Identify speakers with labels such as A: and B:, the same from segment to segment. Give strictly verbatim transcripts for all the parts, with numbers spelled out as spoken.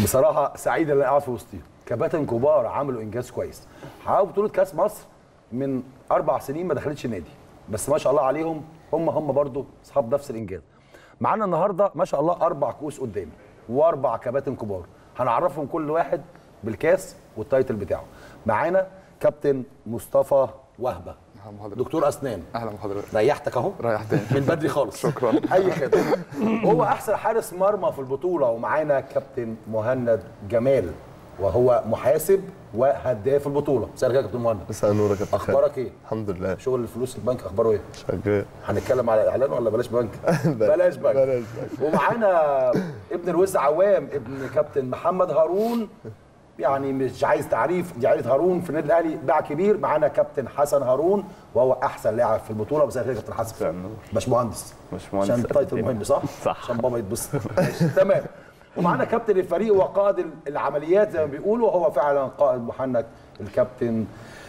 A: بصراحه سعيد اللي قاعد في وسطي، كباتن كبار عملوا انجاز كويس. حققوا بطوله كاس مصر من اربع سنين ما دخلتش النادي، بس ما شاء الله عليهم هم هم برضو اصحاب نفس الانجاز. معانا النهارده ما شاء الله اربع كؤوس قدامي واربع كباتن كبار، هنعرفهم كل واحد بالكاس والتايتل بتاعه. معانا كابتن مصطفى وهبه، دكتور اسنان.
B: اهلا بحضرتك.
A: ريحتك اهو،
B: ريحتني
A: من بدري خالص.
B: شكرا.
A: اي خدمه. هو احسن حارس مرمى في البطوله. ومعانا كابتن مهند جمال وهو محاسب وهداف البطوله. مساء الخير يا كابتن مهند.
C: مساء النور يا كابتن.
A: اخبارك ايه؟
C: الحمد لله.
A: شغل الفلوس البنك اخباره ايه؟
C: شغال.
A: هنتكلم على اعلان ولا بلاش بنك؟ بلاش بنك.
C: بلاش بنك.
A: ومعانا ابن الوز عوام، ابن كابتن محمد هارون، يعني مش عايز تعريف، دي عائله هارون في النادي الاهلي باع كبير. معانا كابتن حسن هارون وهو احسن لاعب في البطوله. مساء الخير يا كابتن حسن. باشمهندس.
D: باشمهندس
A: عشان التايتل مهم صح؟
D: صح.
A: عشان بابا يتبسط. تمام. ومعانا كابتن الفريق وقائد العمليات زي ما بيقولوا، وهو فعلا قائد محنك، الكابتن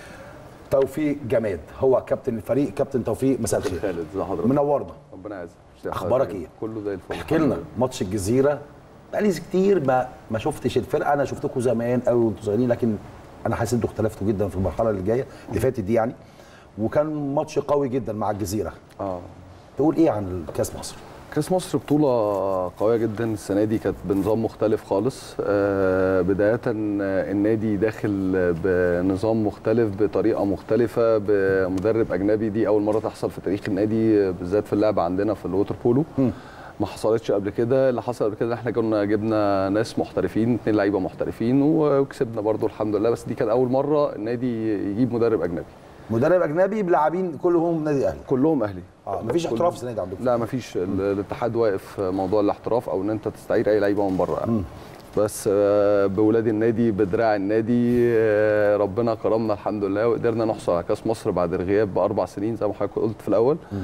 A: توفيق جماد. هو كابتن الفريق. كابتن توفيق مساء الخير.
B: خالد ازي حضرتك؟
A: منورنا.
B: ربنا يعزك.
A: اخبارك ايه؟
B: كله زي الفل.
A: احكي لنا ماتش الجزيره. بقالي كتير ما ما شفتش الفرقه. انا شفتكم زمان قوي وانتوا صغيرين، لكن انا حاسس انتوا اختلفتوا جدا في المرحله اللي جايه اللي فاتت دي يعني. وكان ماتش قوي جدا مع الجزيره.
B: اه
A: تقول ايه عن كاس مصر؟
B: كاس مصر بطولة قوية جدا. السنة دي كانت بنظام مختلف خالص. آه بداية النادي داخل بنظام مختلف بطريقة مختلفة بمدرب أجنبي. دي أول مرة تحصل في تاريخ النادي، بالذات في اللعبة عندنا في الووتر بولو. م. ما حصلتش قبل كده. اللي حصل قبل كده احنا كنا جبنا ناس محترفين، اثنين لعيبة محترفين، وكسبنا برضو الحمد لله. بس دي كانت أول مرة النادي يجيب مدرب أجنبي.
A: مدرب اجنبي بلاعبين كلهم نادي اهلي.
B: كلهم اهلي.
A: اه مفيش احتراف السنه دي عندكم؟
B: لا مفيش. الاتحاد واقف موضوع الاحتراف او ان انت تستعير اي لعيبه من بره يعني. بس بولاد النادي بدراع النادي ربنا كرمنا الحمد لله وقدرنا نحصل على كاس مصر بعد الغياب باربع سنين زي ما حضرتك قلت في الاول. م.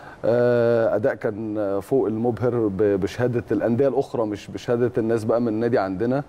B: اداء كان فوق المبهر بشهاده الانديه الاخرى، مش بشهاده الناس بقى من النادي عندنا.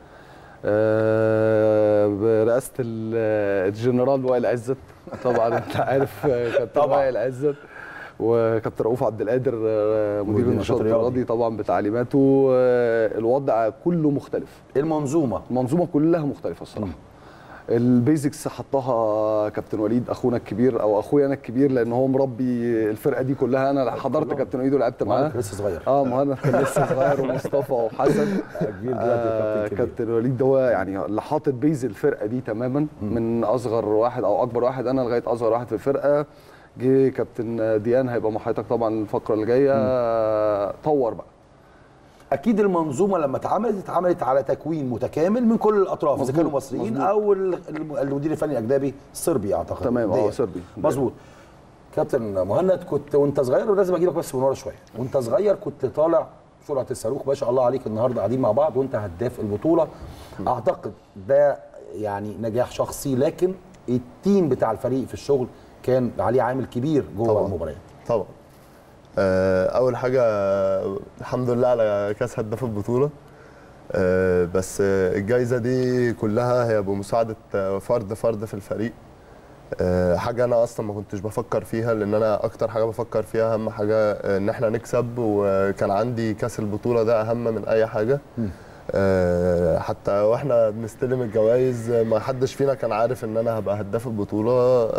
B: برئاسه الجنرال وائل عزت. طبعا انت عارف كابتن وائل عزت وكابتن رؤوف عبد القادر مدير النشاط الرياضي طبعا بتعليماته. الوضع كله مختلف.
A: المنظومه
B: المنظومه كلها مختلفه الصراحه. البيزكس حطها كابتن وليد اخونا الكبير او اخويا انا الكبير، لان هو مربي الفرقه دي كلها. انا حضرت كابتن وليد ولعبت معاه.
A: لسه صغير.
B: اه مهند كان لسه صغير ومصطفى وحسن
A: كبير دلوقتي.
B: كابتن وليد ده هو يعني اللي حاطط بيز الفرقه دي تماما. م. من اصغر واحد او اكبر واحد انا لغايه اصغر واحد في الفرقه. جه كابتن ديان هيبقى مع حضرتك طبعا الفقره اللي جايه. طور بقى.
A: اكيد المنظومه لما اتعملت اتعملت على تكوين متكامل من كل الاطراف، اذا كانوا مصريين مزبوط. او المدير الفني الاجنبي الصربي اعتقد.
B: تمام اه صربي
A: مظبوط. كابتن مهند كنت وانت صغير، ولازم اجيبك بس من ورا شويه، وانت صغير كنت طالع سرعه الصاروخ ما شاء الله عليك. النهارده قاعدين مع بعض وانت هداف البطوله. اعتقد ده يعني نجاح شخصي، لكن التيم بتاع الفريق في الشغل كان عليه عامل كبير جوه المباريات.
C: طبعا. اول حاجه الحمد لله على كاس هداف البطوله. بس الجائزه دي كلها هي بمساعده فرد فرد في الفريق. حاجه انا اصلا ما كنتش بفكر فيها، لان انا اكتر حاجه بفكر فيها اهم حاجه ان احنا نكسب، وكان عندي كاس البطوله ده اهم من اي حاجه. حتى واحنا بنستلم الجوائز ما حدش فينا كان عارف ان انا هبقى هداف البطوله.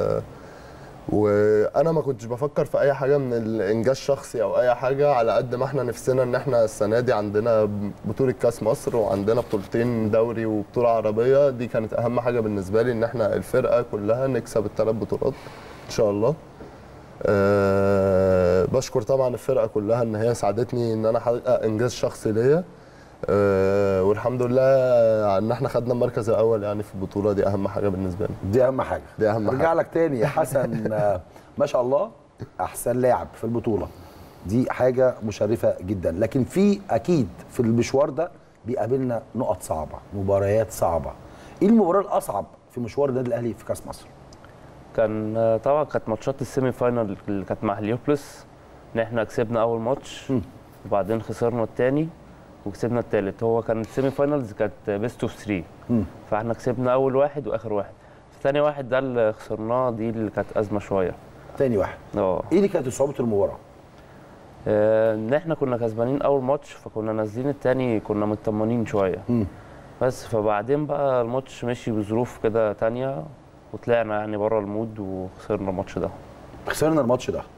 C: وانا ما كنتش بفكر في اي حاجه من الانجاز شخصي او اي حاجه، على قد ما احنا نفسنا ان احنا السنه دي عندنا بطوله كاس مصر وعندنا بطولتين دوري وبطوله عربيه. دي كانت اهم حاجه بالنسبه لي، ان احنا الفرقه كلها نكسب الثلاث بطولات ان شاء الله. أه بشكر طبعا الفرقه كلها ان هي ساعدتني ان انا احقق انجاز شخصي ليا. أه والحمد لله ان احنا خدنا المركز الاول يعني في البطوله دي. اهم حاجه بالنسبه لي.
A: دي اهم حاجه.
C: دي اهم حاجه.
A: ارجع لك تاني يا حسن. ما شاء الله احسن لاعب في البطوله، دي حاجه مشرفه جدا. لكن في اكيد في المشوار ده بيقابلنا نقط صعبه، مباريات صعبه. ايه المباراه الاصعب في مشوار النادي الاهلي في كاس مصر؟
D: كان طبعا كانت ماتشات السيمي فاينال اللي كانت مع هليوبلس، ان احنا كسبنا اول ماتش وبعدين خسرنا الثاني وكسبنا الثالث. هو كان السيمي فاينالز كانت بيست اوف ثلاثة، فاحنا كسبنا اول واحد واخر واحد. ثاني واحد ده اللي خسرناه، دي اللي كانت ازمه شويه.
A: ثاني واحد.
D: اه
A: ايه اللي كانت صعوبه المباراه؟
D: آه، ان احنا كنا كسبانين اول ماتش، فكنا نازلين التاني كنا مطمنين شويه.
A: مم.
D: بس فبعدين بقى الماتش مشي بظروف كده تانية، وطلعنا يعني بره المود وخسرنا الماتش ده.
A: خسرنا الماتش ده.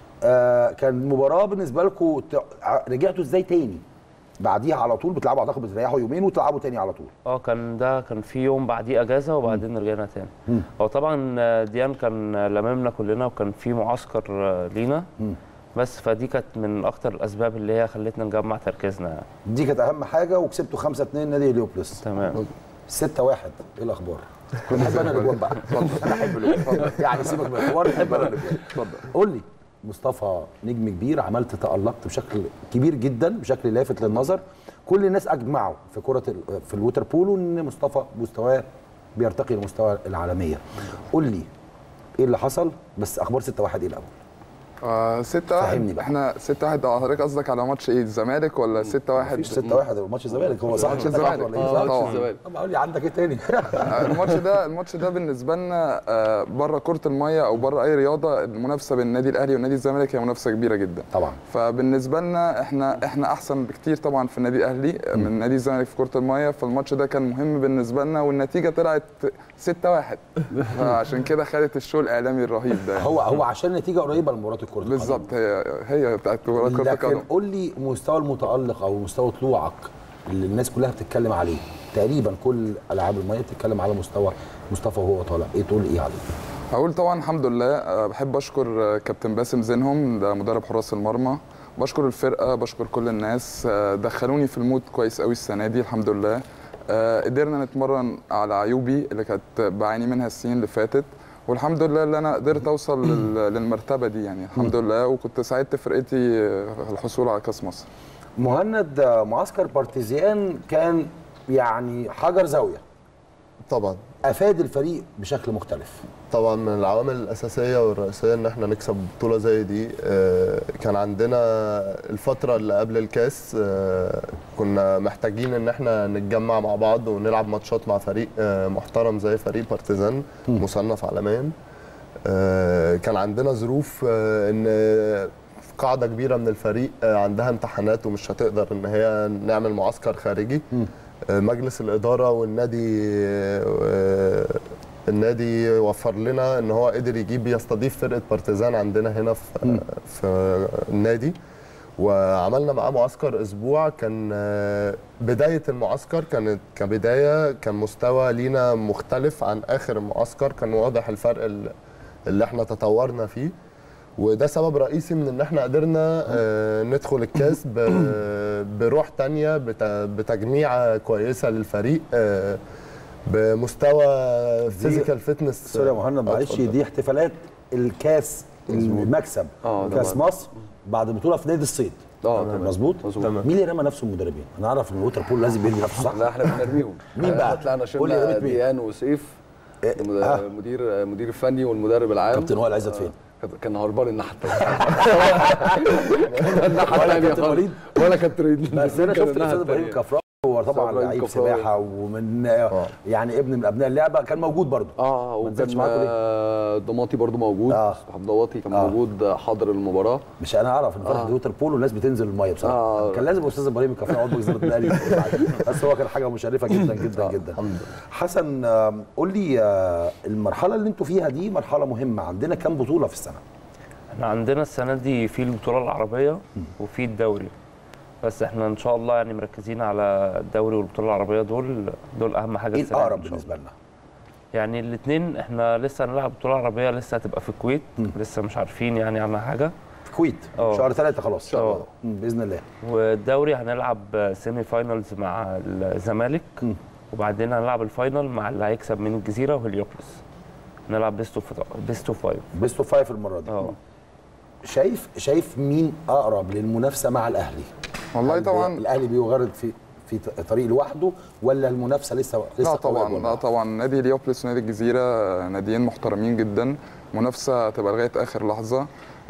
A: آه كان مباراه بالنسبه لكم، رجعتوا ازاي تاني؟ بعديها على طول بتلعبوا، اعتقد بتريحوا يومين وتلعبوا تاني على طول.
D: اه كان ده كان في يوم بعديه اجازه وبعدين رجعنا تاني. هو طبعا ديان كان لممنا كلنا وكان في معسكر لينا.
A: مم.
D: بس فدي كانت من اكتر الاسباب اللي هي خلتنا نجمع تركيزنا يعني.
A: دي كانت اهم حاجه، وكسبتوا خمسة اتنين نادي هليوبلس.
D: تمام.
A: ستة واحد، ايه الاخبار؟ كنت بحب انا الاجوان بقى. انا احب الاجوان يعني، سيبك من الحوار، بحب انا الاجوان. اتفضل قول لي، مصطفى نجم كبير، عملت تألقت بشكل كبير جدا، بشكل لافت للنظر. كل الناس اجمعوا في كره في الووتر بولو ان مصطفى مستواه بيرتقي لمستوى العالميه. قول لي ايه اللي حصل؟ بس اخبار ستة واحد ايه الاول؟
E: آه ستة واحد.
A: فهمني بقى.
E: احنا ستة واحد، حضرتك قصدك على ماتش ايه، الزمالك ولا ستة واحد؟
A: مفيش ستة واحد، ماتش الزمالك هو صح؟
E: ماتش
A: ستة واحد
E: الزمالك.
A: ولا ايه؟
E: اه
A: صح؟
E: طبعا
B: الزمالك.
A: طب قول لي عندك ايه تاني؟
E: الماتش ده الماتش ده بالنسبه لنا آه بره كره الميه او بره اي رياضه، المنافسه بين النادي الاهلي والنادي الزمالك هي منافسه كبيره جدا
A: طبعا.
E: فبالنسبه لنا احنا احنا احسن بكتير طبعا في النادي الاهلي من نادي الزمالك في كره الميه، فالماتش ده كان مهم بالنسبه لنا والنتيجه طلعت ستة واحد، فعشان كده خدت الشو الاعلامي الرهيب ده يعني.
A: هو هو عشان النتيجه قريبه لمباراه الكره القدم.
E: بالظبط، هي هي بتاعت كره
A: لكن
E: القدم.
A: قول لي مستوى المتألق او مستوى طلوعك اللي الناس كلها بتتكلم عليه، تقريبا كل العاب الميه بتتكلم على مستوى مصطفى وهو طالع، ايه تقول ايه عليه؟
E: هقول طبعا الحمد لله. أه بحب اشكر أه كابتن باسم زينهم، ده مدرب حراس المرمى، بشكر الفرقه، بشكر كل الناس. أه دخلوني في المود كويس قوي السنه دي الحمد لله. أه قدرنا نتمرن على عيوبي اللي كانت بعاني منها السنين اللي فاتت، والحمد لله اللي انا قدرت اوصل للمرتبه دي يعني الحمد لله، وكنت ساعدت فرقتي الحصول على كاس مصر.
A: مهند، معسكر بارتيزيان كان يعني حجر زاويه،
C: طبعا
A: افاد الفريق بشكل مختلف.
C: طبعا من العوامل الاساسيه والرئيسيه ان احنا نكسب بطوله زي دي. كان عندنا الفتره اللي قبل الكاس كنا محتاجين ان احنا نتجمع مع بعض ونلعب ماتشات مع فريق محترم زي فريق بارتيزان مصنف عالميا. كان عندنا ظروف ان قاعده كبيره من الفريق عندها امتحانات ومش هتقدر ان هي نعمل معسكر خارجي. مجلس الاداره والنادي النادي وفر لنا ان هو قدر يجيب يستضيف فرقه بارتيزان عندنا هنا في في النادي، وعملنا معاه معسكر اسبوع. كان بدايه المعسكر كانت كبدايه كان مستوى لينا مختلف عن اخر المعسكر، كان واضح الفرق اللي احنا تطورنا فيه، وده سبب رئيسي من ان احنا قدرنا ندخل الكاس بروح تانية، بتجميعه كويسه للفريق، بمستوى فيزيكال فتنس.
A: سوري يا مهند معلش، دي احتفالات الكاس، المكسب كاس مصر بعد بطوله في نادي الصيد.
B: اه
A: مظبوط. مين اللي رمى نفسه المدربين؟ انا اعرف ان الووتر بول لازم يرمي نفسه صح؟
B: لا احنا بنرميهم.
A: مين بقى؟
B: طلعنا شلنا ديان وسيف، المدير المدير الفني والمدرب العام.
A: كابتن وائل عزت فين؟
B: كان هربان الناحيه الثانيه. الناحيه الثانيه ولا كابتن وليد.
A: بس انا شفت الاستاذ ابراهيم كفراوي، هو طبعا لعيب سباحه ومن آه. يعني ابن من ابناء اللعبه، كان موجود برضه.
B: اه وكان ضماطي برضه موجود. اه ضماطي كان آه. موجود حاضر المباراه.
A: مش انا اعرف ان فرقه آه. الووتر بول والناس بتنزل الميه بصراحه. آه. كان لازم الاستاذ ابراهيم كفراوي عضو وزاره الاهلي، بس هو كان حاجه مشرفه جدا جدا جدا. حسن قول لي، المرحله اللي انتوا فيها دي مرحله مهمه، عندنا كام بطوله في السنه؟
D: احنا عندنا السنه دي في البطوله العربيه وفي الدوري، بس احنا ان شاء الله يعني مركزين على الدوري والبطوله العربيه، دول دول اهم حاجه.
A: ايه الاقرب بالنسبه لنا؟
D: يعني الاثنين احنا لسه هنلعب بطوله عربيه، لسه هتبقى في الكويت، م. لسه مش عارفين يعني عنها حاجه.
A: في الكويت شهر ثلاثة خلاص ان شاء الله باذن الله.
D: والدوري هنلعب سيمي فاينلز مع الزمالك، م. وبعدين هنلعب الفاينل مع اللي هيكسب من الجزيره وهليوبلس. نلعب بيست اوف بيست اوف فايف
A: بيست اوف فايف المره دي. اه شايف شايف مين اقرب للمنافسه مع الاهلي؟
E: والله طبعا
A: الاهلي بيغرد في في طريق لوحده ولا المنافسه لسه لسه
E: لا طبعا لا طبعا نادي هليوبلس ونادي الجزيره ناديين محترمين جدا، منافسه هتبقى لغايه اخر لحظه.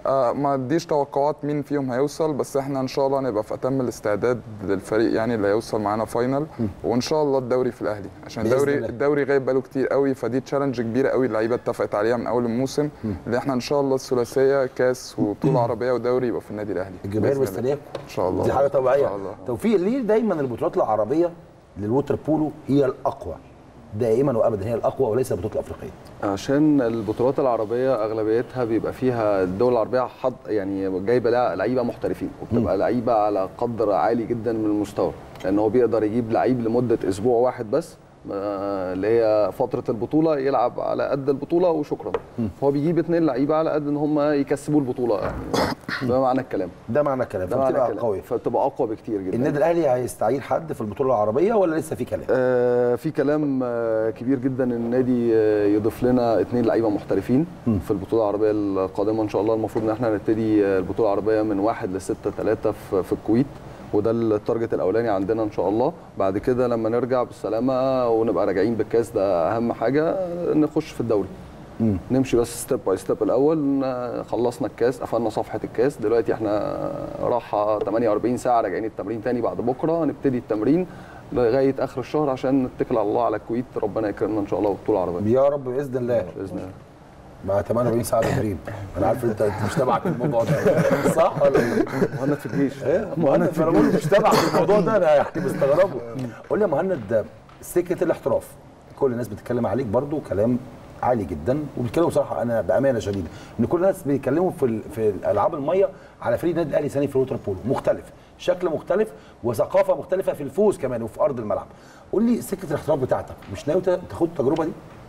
E: آه ما اديش توقعات مين فيهم هيوصل، بس احنا ان شاء الله هنبقى في اتم الاستعداد للفريق يعني اللي هيوصل معانا فاينل، وان شاء الله الدوري في الاهلي عشان
A: بإذن
E: الدوري
A: الله.
E: الدوري غايب بقاله كتير قوي، فدي تشالنج كبيره قوي اللعيبه اتفقت عليها من اول الموسم، اللي احنا ان شاء الله الثلاثيه كاس وبطوله عربيه ودوري يبقى في النادي الاهلي
A: الجماهير
E: بإذن الله.
A: مستنياكم
E: ان شاء الله،
A: دي حاجه
E: ان
A: طبيعيه.
E: شاء الله.
A: توفيق، ليه دايما البطولات العربيه للووتر بولو هي الاقوى دائما وابدا، هي الاقوى وليس البطولات الافريقيه؟
B: عشان البطولات العربيه اغلبيتها بيبقى فيها الدول العربيه حض يعني جايبه لها لعيبه محترفين، وبتبقى لعيبه على قدر عالي جدا من المستوى، لان هو بيقدر يجيب لعيب لمده اسبوع واحد بس آه، اللي هي فتره البطوله، يلعب على قد البطوله وشكرا. هو بيجيب اثنين لعيبه على قد ان هم يكسبوا البطوله يعني. ده معنى الكلام،
A: ده معنى الكلام،
B: ده معنى
A: فبتبقى
B: الكلام
A: قويه.
B: فبتبقى اقوى بكتير جدا.
A: النادي الاهلي هيستعين حد في البطوله العربيه ولا لسه في كلام؟
B: آه في كلام آه كبير جدا ان النادي آه يضيف لنا اثنين لعيبه محترفين م. في البطوله العربيه القادمه ان شاء الله. المفروض ان احنا نبتدي آه البطوله العربيه من واحد لستة ثلاثة في, في الكويت، وده التارجت الاولاني عندنا ان شاء الله. بعد كده لما نرجع بالسلامه ونبقى راجعين بالكاس، ده اهم حاجه، نخش في الدوري. مم. نمشي بس ستيب باي ستيب. الاول خلصنا الكاس، قفلنا صفحه الكاس، دلوقتي احنا راحه ثمانية وأربعين ساعه راجعين التمرين تاني. بعد بكره نبتدي التمرين لغايه اخر الشهر عشان نتكل على الله على الكويت، ربنا يكرمنا ان شاء الله ببطوله عربيه
A: يا رب باذن الله.
B: باذن الله.
A: مع ثمانية وأربعين ساعه تمرين. انا عارف انت مش تبعك الموضوع ده، صح ولا ايه؟
B: مهند في الجيش.
A: ايه مهند في الجيش مش تبعك الموضوع ده، انا يعني مستغربه. قول لي يا مهند، سكه الاحتراف كل الناس بتتكلم عليك برضو كلام عالي جدا، وبيتكلموا بصراحه انا بامانه شديده ان كل الناس بيتكلموا في في العاب الميه على فريق النادي الاهلي سنه في الووتر بولو مختلف، شكل مختلف وثقافه مختلفه في الفوز كمان وفي ارض الملعب. قول لي سكه الاحتراف بتاعتك، مش ناوي تاخد التجربه دي؟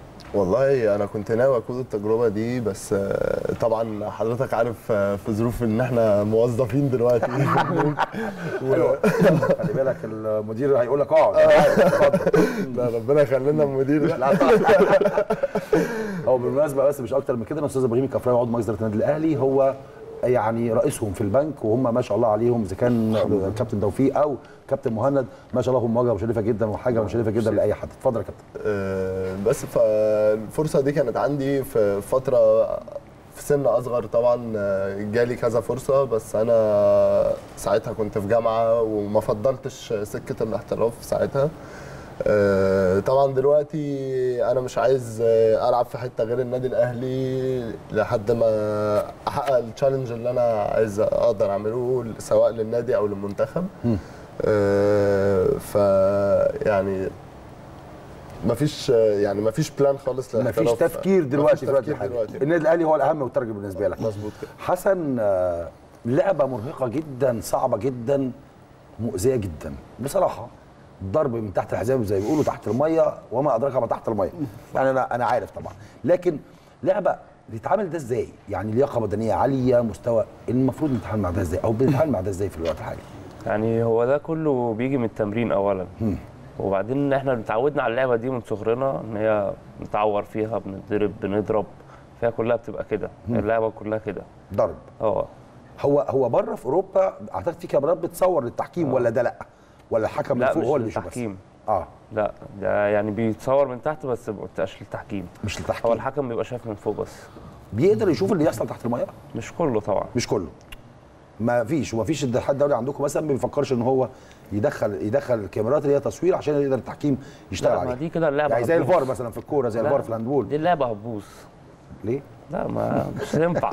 C: والله انا كنت ناوي اخد التجربه دي، بس طبعا حضرتك عارف في ظروف ان احنا موظفين دلوقتي.
A: و... خلي بالك المدير هيقول لك اقعد.
C: لا ربنا يخلينا المدير.
A: لا هو بالمناسبه بس مش اكتر من كده، الاستاذ ابراهيم الكفراوي عضو مجلس اداره النادي الاهلي هو يعني رئيسهم في البنك، وهم ما شاء الله عليهم، اذا كان كابتن توفيق او كابتن مهند ما شاء الله هم مواجهه مشرفه جدا وحاجه مشرفه جدا لاي حد. اتفضل يا كابتن.
C: أه بس فالفرصه دي كانت عندي في فتره في سن اصغر طبعا، جالي كذا فرصه، بس انا ساعتها كنت في جامعه وما فضلتش سكه الاحتراف ساعتها. أه طبعا دلوقتي انا مش عايز العب في حته غير النادي الاهلي لحد ما احقق التشالنج اللي انا عايز اقدر اعمله سواء للنادي او للمنتخب. أه ف يعني مفيش يعني مفيش بلان خالص
A: للاحتراف، مفيش تفكير دلوقتي.
C: مفيش تفكير دلوقتي.
A: النادي الاهلي هو الاهم والترجي بالنسبه لك.
C: مظبوط كده.
A: حسن، لعبه مرهقه جدا، صعبه جدا، مؤذيه جدا بصراحه. ضرب من تحت الحزام زي ما بيقولوا، تحت الميه وما ادراك ما تحت الميه. يعني انا انا عارف طبعا، لكن لعبه بتتعامل ده ازاي؟ يعني لياقه بدنيه عاليه، مستوى، المفروض نتعامل مع ده ازاي او بنتعامل مع ده ازاي في الوقت الحالي؟
D: يعني هو ده كله بيجي من التمرين اولا، م. وبعدين احنا اتعودنا على اللعبه دي من صغرنا، ان هي نتعور فيها، بنضرب، بنضرب فيها، كلها بتبقى كده، اللعبه كلها كده
A: ضرب.
D: اه
A: هو هو بره في اوروبا اعتقد في كاميرات بتصور للتحكيم، ولا ده لا؟ ولا الحكم من فوق هو اللي بيشوف بس؟
D: اه لا، ده يعني بيتصور من تحت بس ما بيبقاش للتحكيم.
A: مش للتحكيم،
D: هو الحكم بيبقى شايف من فوق بس.
A: بيقدر يشوف اللي يحصل تحت الميه؟
D: مش كله طبعا،
A: مش كله. ما فيش وما فيش الاتحاد الدولي عندكم مثلا ما بيفكرش ان هو يدخل يدخل الكاميرات اللي هي تصوير عشان يقدر التحكيم يشتغل عليها؟
D: لا، ما دي كده اللعبه
A: يعني زي الفار مثلا في الكوره، زي الفار في الهاندبول.
D: دي اللعبه هتبوظ.
A: ليه؟
D: لا ما مش هينفع.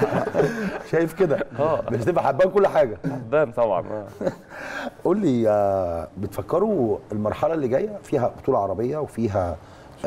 A: شايف كده؟
D: اه
A: مش هتبقى حبان كل حاجه.
D: حبان طبعا.
A: قول لي، آه بتفكروا المرحله اللي جايه فيها بطوله عربيه وفيها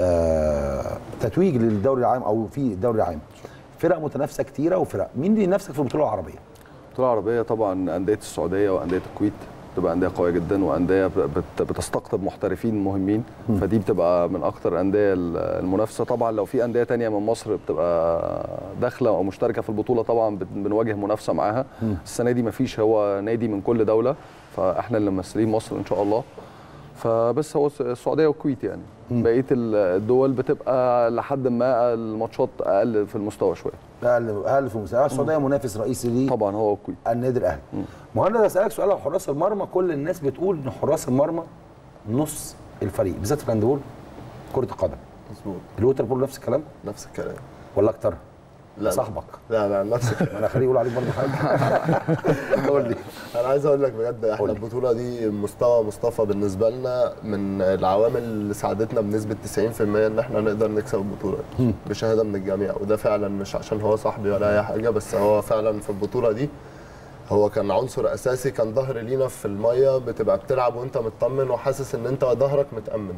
A: آه تتويج للدوري العام او في الدوري العام، فرق متنافسه كتيره وفرق، مين اللي ينافسك في البطوله العربيه؟
B: البطوله العربيه طبعا انديه السعوديه وانديه الكويت، بتبقى انديه قويه جدا وانديه بتستقطب محترفين مهمين، فدي بتبقى من اكتر انديه المنافسه. طبعا لو في انديه ثانيه من مصر بتبقى داخله او مشتركه في البطوله طبعا بنواجه منافسه معاها. السنه دي مفيش، هو نادي من كل دوله، فاحنا اللي ممثلين مصر ان شاء الله. فبس هو السعوديه والكويت يعني، بقيه الدول بتبقى لحد ما الماتشات اقل في المستوى شويه.
A: اقل اقل في المستوى. السعوديه منافس رئيسي ليه
B: طبعا هو الكويت،
A: النادي الاهلي. مهند، اسالك سؤال على حراس المرمى. كل الناس بتقول ان حراس المرمى نص الفريق، بالذات في الهاندبول، كره القدم.
C: مظبوط.
A: الووتر بول نفس الكلام؟
C: نفس الكلام
A: ولا اكتر؟
C: لا
A: صاحبك.
C: لا لا نفسك.
A: انا خليه يقول عليك برضه حاجه. قول لي.
C: انا عايز اقول لك بجد احنا البطوله دي مستوى مصطفى بالنسبه لنا من العوامل اللي ساعدتنا بنسبه تسعين في المية ان احنا نقدر نكسب البطوله دي بشهاده من الجميع، وده فعلا مش عشان هو صاحبي ولا اي حاجه، بس هو فعلا في البطوله دي هو كان عنصر اساسي، كان ظهر لينا في الميه، بتبقى بتلعب وانت مطمن وحاسس ان انت ظهرك متامن.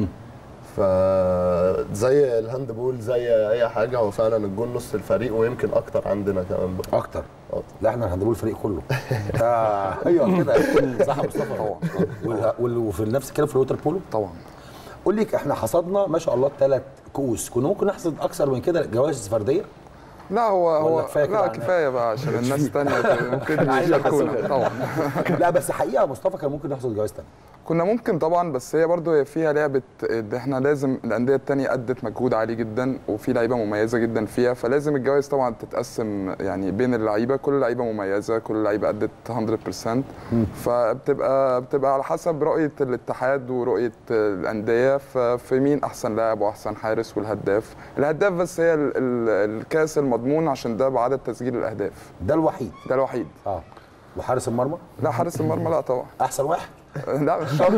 C: فزي الهاند بول زي اي حاجه، هو فعلا الجون نص الفريق ويمكن اكتر عندنا كمان بقى.
A: اكتر. لا احنا الهاند بول الفريق كله. ايوه كده صح يا مصطفى طبعا. وفي نفس الكلام في الووتر بولو
E: طبعا.
A: قول لي احنا حصدنا ما شاء الله ثلاث كؤوس، كنا ممكن نحصد اكثر من كده جوائز فرديه؟
E: لا هو هو
A: كفاية
E: لا كفايه بقى عشان الناس الثانيه ممكن يشاركونا طبعا.
A: لا بس حقيقه يا مصطفى كان ممكن نحصد جوائز ثانيه.
E: كنا ممكن طبعا، بس هي برضو فيها لعبه، احنا لازم الانديه الثانيه ادت مجهود عالي جدا وفي لعيبه مميزه جدا فيها، فلازم الجوائز طبعا تتقسم يعني بين اللعيبه، كل لعيبه مميزه، كل لعيبه ادت مية بالمية، فبتبقى بتبقى على حسب رؤيه الاتحاد ورؤيه الانديه في مين احسن لاعب واحسن حارس والهداف. الهداف بس هي ال ال الكاس المضمون عشان ده بعدد تسجيل الاهداف،
A: ده الوحيد
E: ده الوحيد.
A: اه وحارس المرمى؟
E: لا حارس المرمى لا طبعا.
A: احسن واحد؟
E: لا مش شرط.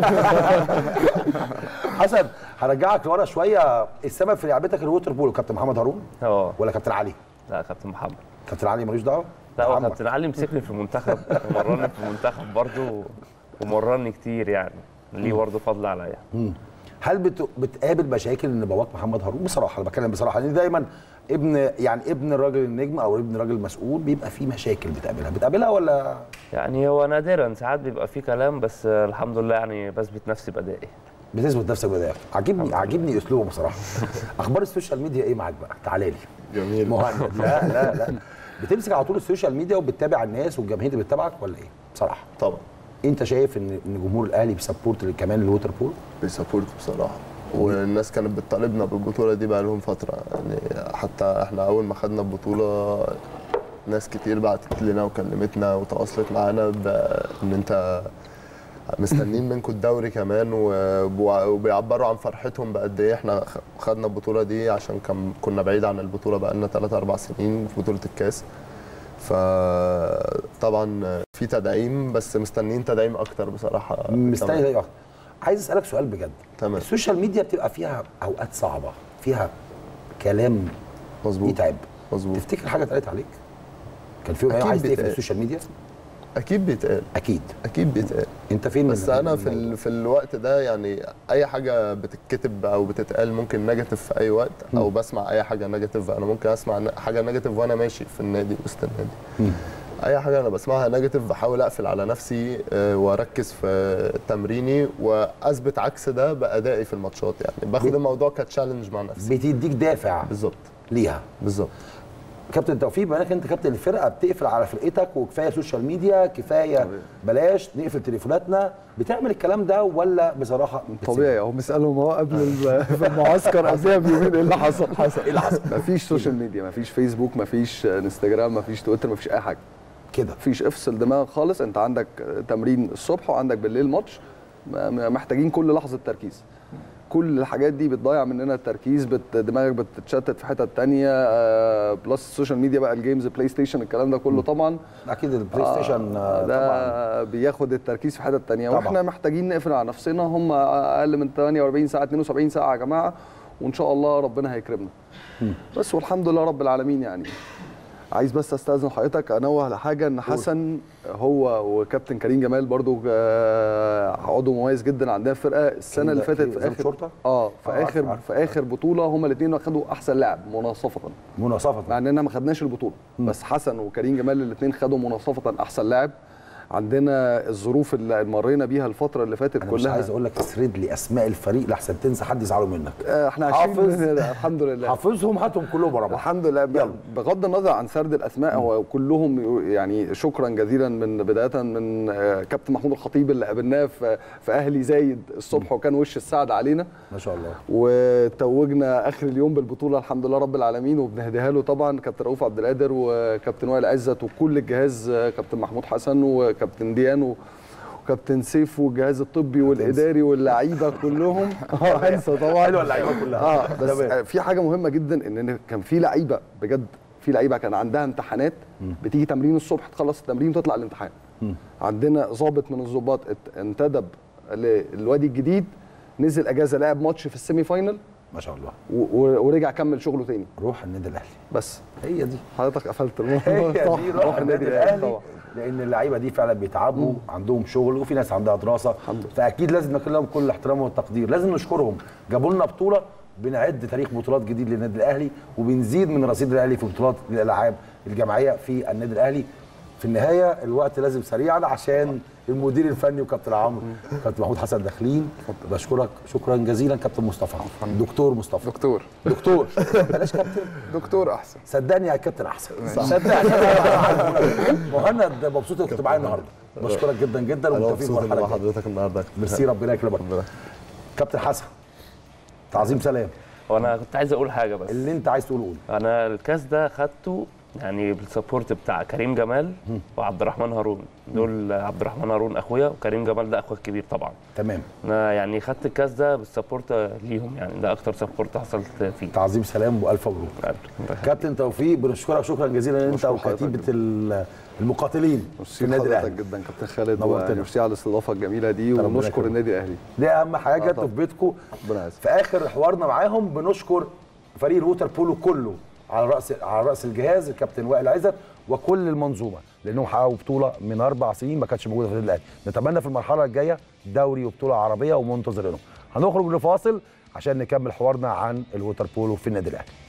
A: حسن هرجعك لورا شويه، السبب في لعبتك الووتر بولو كابتن محمد هارون؟
D: اه
A: ولا كابتن علي؟
D: لا كابتن محمد.
A: كابتن علي ملوش دعوه؟
D: لا هو كابتن علي مسكني في المنتخب ومرني في المنتخب برضه ومرني كتير يعني، ليه برضه فضل عليا.
A: هل بت... بتقابل مشاكل ان باباك محمد هارون؟ بصراحه انا بتكلم بصراحه، لان دايما ابن يعني ابن الراجل النجم او ابن الراجل المسؤول بيبقى فيه مشاكل بتقابلها، بتقابلها ولا؟
D: يعني هو نادرا، ساعات بيبقى فيه كلام، بس الحمد لله يعني بثبت نفسي بادائي.
A: بتثبت نفسك بادائك، عاجبني عاجبني اسلوبه بصراحه. اخبار السوشيال ميديا ايه معاك بقى؟ تعالى لي.
C: جميل.
A: مهند. لا لا لا بتمسك على طول السوشيال ميديا وبتتابع الناس والجماهير اللي بتتابعك ولا ايه؟ بصراحه.
C: طبعا.
A: انت شايف ان ان جمهور الاهلي بيسبورت كمان الووتر بول؟
C: بيسبورت بصراحه، والناس كانت بتطالبنا بالبطوله دي بقى لهم فتره، يعني حتى احنا اول ما خدنا البطوله ناس كتير بعتت لنا وكلمتنا وتواصلت معانا بان انت مستنيين منكم الدوري كمان، وبيعبروا عن فرحتهم بقد ايه احنا خدنا البطوله دي، عشان كان كنا بعيد عن البطوله بقى لنا ثلاثة أربعة سنين في بطوله الكاس. فطبعا في تدعيم، بس مستنيين تدعيم اكتر بصراحه.
A: مستني تدعيم اكتر. عايز اسالك سؤال بجد.
C: تمام.
A: السوشيال ميديا بتبقى فيها اوقات صعبه، فيها كلام
C: مظبوط
A: يتعب.
C: مظبوط.
A: تفتكر حاجه اتقالت عليك؟ كان في عايز تقفل السوشيال ميديا؟
C: اكيد بيتقال.
A: اكيد
C: اكيد بيتقال.
A: انت فين؟
C: بس انا في ال... في الوقت ده يعني اي حاجه بتتكتب او بتتقال ممكن نيجاتيف في اي وقت، او م. بسمع اي حاجه نيجاتيف، انا ممكن اسمع حاجه نيجاتيف وانا ماشي في النادي وسط النادي. م. اي حاجه انا بسمعها نيجاتيف بحاول اقفل على نفسي واركز في تمريني واثبت عكس ده بادائي في الماتشات، يعني باخد ب... الموضوع كتشالنج مع نفسي.
A: بتديك دافع
C: بالظبط
A: ليها.
C: بالظبط.
A: كابتن توفيق، بما انك انت كابتن الفرقه بتقفل على فرقتك وكفايه سوشيال ميديا، كفايه بلاش نقفل تليفوناتنا، بتعمل الكلام ده ولا بصراحه
B: طبيعي؟ هو بيسالهم هو قبل في المعسكر قبلها بيومين ايه اللي حصل؟
A: حصل ايه اللي حصل؟
B: مفيش سوشيال ميديا، مفيش فيسبوك، مفيش انستجرام، مفيش تويتر، مفيش اي حاجه
A: كده.
B: مفيش، افصل دماغك خالص. انت عندك تمرين الصبح وعندك بالليل ماتش، محتاجين كل لحظه تركيز. كل الحاجات دي بتضيع مننا التركيز، بت... دماغك بتتشتت في حتت ثانيه، آه بلس السوشيال ميديا بقى، الجيمز، بلاي ستيشن، الكلام ده كله طبعا
A: اكيد البلاي ستيشن
B: آه ده طبعا بياخد التركيز في حتت ثانيه، واحنا محتاجين نقفل على نفسنا. هم اقل من ثمانية وأربعين ساعه، اثنين وسبعين ساعه يا جماعه، وان شاء الله ربنا هيكرمنا. بس والحمد لله رب العالمين. يعني عايز بس استاذن حضرتك انوه لحاجه، ان حسن هو وكابتن كريم جمال برضو عضو مميز جدا عندنا في الفرقه السنه اللي فاتت في اخر
A: شرطه
B: اه في آه اخر عارف. في اخر بطوله هما الاثنين خدوا احسن لاعب مناصفه
A: مناصفه
B: مع اننا ما خدناش البطوله. م. بس حسن وكريم جمال الاثنين خدوا مناصفه احسن لاعب. عندنا الظروف اللي مرينا بيها الفتره اللي فاتت
A: أنا
B: كلها.
A: مش عايز اقول لك اسرد لي اسماء الفريق لحسن تنسى حد يزعلوا منك.
B: احنا
A: حافظ
B: الحمد لله
A: حافظهم، هاتهم كلهم ورا بعض
B: الحمد لله. يلا. بغض النظر عن سرد الاسماء، هو كلهم يعني شكرا جزيلا، من بدايه من كابتن محمود الخطيب اللي قابلناه في في اهلي زايد الصبح وكان وش السعد علينا
A: ما شاء الله،
B: وتوجنا اخر اليوم بالبطوله الحمد لله رب العالمين، وبنهديها له طبعا كابتن رؤوف عبد القادر وكابتن وائل عزت وكل الجهاز، كابتن محمود حسن وكابتن ديان وكابتن سيف والجهاز الطبي والاداري واللعيبه كلهم. اه انسى طبعا
A: حلوه اللعيبه كلها.
B: اه بس في حاجه مهمه جدا، ان كان في لعيبه بجد في لعيبه كان عندها امتحانات بتيجي تمرين الصبح تخلص التمرين وتطلع الامتحان. عندنا ضابط من الضباط انتدب للوادي الجديد، نزل اجازه لعب ماتش في السيمي فاينل
A: ما شاء الله
B: ورجع كمل شغله تاني.
A: روح النادي الاهلي
B: بس
A: هي دي
B: حضرتك قفلت الموضوع.
A: هي دي روح النادي الاهلي، لان اللعيبه دي فعلا بيتعبوا، مم. عندهم شغل وفي ناس عندها دراسه، فاكيد لازم نكون لهم كل الاحترام والتقدير. لازم نشكرهم، جابوا لنا بطوله، بنعد تاريخ بطولات جديد للنادي الاهلي وبنزيد من رصيد الاهلي في بطولات الالعاب الجماعيه في النادي الاهلي. في النهايه الوقت لازم سريعا عشان المدير الفني وكابتن عمرو كابتن محمود حسن داخلين. بشكرك شكرا جزيلا كابتن مصطفى، دكتور مصطفى
E: دكتور
A: دكتور بلاش كابتن،
E: دكتور احسن،
A: صدقني يا كابتن احسن، صدقني. مهند مبسوط انك كنت معايا النهارده، بشكرك جدا جدا
C: ومتوفيق في مع حضرتك النهارده.
A: ميرسي، ربنا يكرمك. كابتن حسن تعظيم سلام.
D: وانا كنت عايز اقول حاجه بس
A: اللي انت عايز تقوله قول.
D: انا الكاس ده خدته يعني بالسبورت بتاع كريم جمال وعبد الرحمن هارون، دول عبد الرحمن هارون اخويا وكريم جمال ده اخويا الكبير طبعا.
A: تمام.
D: انا يعني خدت الكاس ده بالسبورت ليهم، يعني ده اكتر سبورت حصلت فيه.
A: تعظيم سلام والف مبروك. على راس على راس الجهاز الكابتن وائل عزت وكل المنظومه، لانهم حققوا بطوله من اربع سنين ما كانتش موجوده في النادي الاهلي. نتمنى في المرحله الجايه دوري وبطوله عربيه ومنتظرينهم. هنخرج لفاصل عشان نكمل حوارنا عن الووتر بولو في النادي الاهلي.